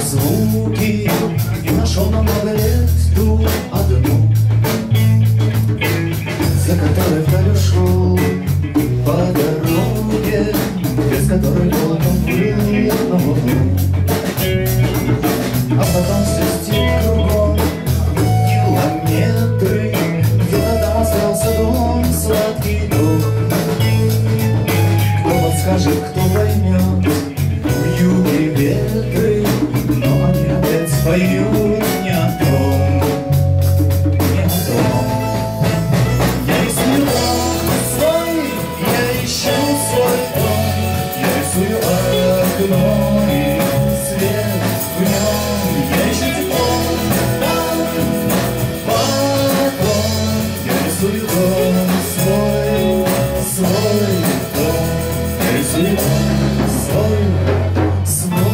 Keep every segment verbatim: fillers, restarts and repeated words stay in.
звуки и нашел на много лет ту одну, за которой вдаль ушел по дороге, без которой волком плыл на луну. А потом все стих кругом, километры, где-то там остался дом, сладкий дом. Кто подскажет, кто поймет, в юге ветры, но они опять споют не о том, не о том. Я рисую дом свой, я ищу свой дом, я рисую окно и свет в нем, я ищу тепло там, потом. Я рисую дом свой, свой дом, я рисую дом свой, свой.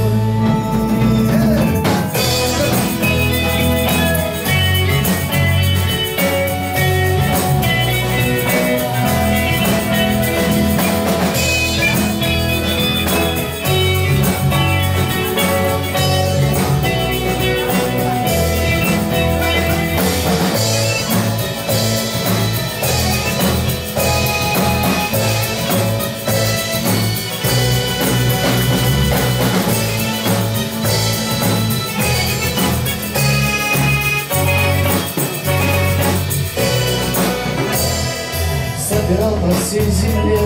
Собирал по всей земле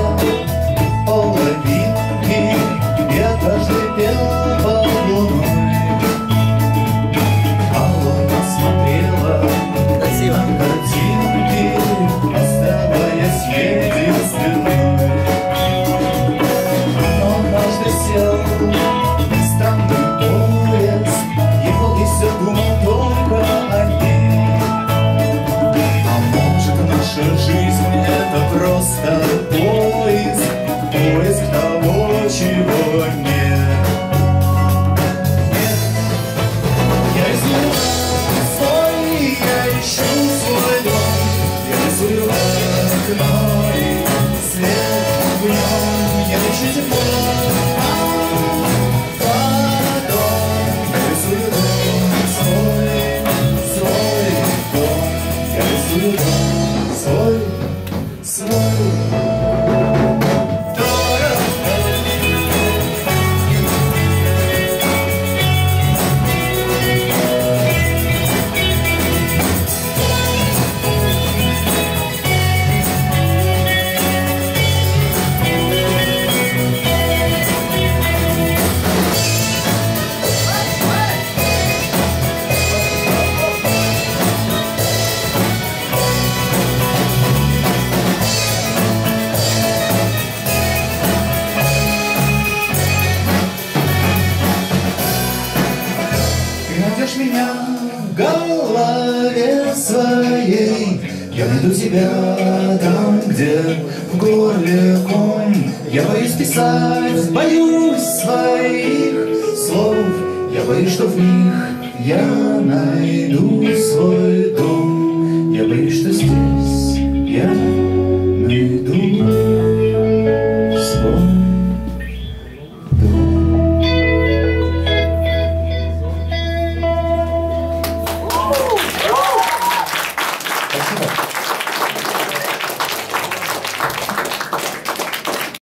половинки и однажды пел под луной. А луна смотрела на картинки, оставаясь единственной. Но однажды сел странный поезд, ехал и все думал только о ней. А может, наша жизнь — это просто поиск, поиск того, чего нет. Нет, я рисую свой, я ищу свой дом, я рисую окно и свет в нем, я ищу тепло там, потом. Я рисую дом свой, свой дом, я рисую дом свой, свой. Найдешь меня в голове своей, я найду тебя там, где в горле ком. Я боюсь писать, боюсь своих слов, я боюсь, что в них я найду свой дом. Я боюсь, что здесь я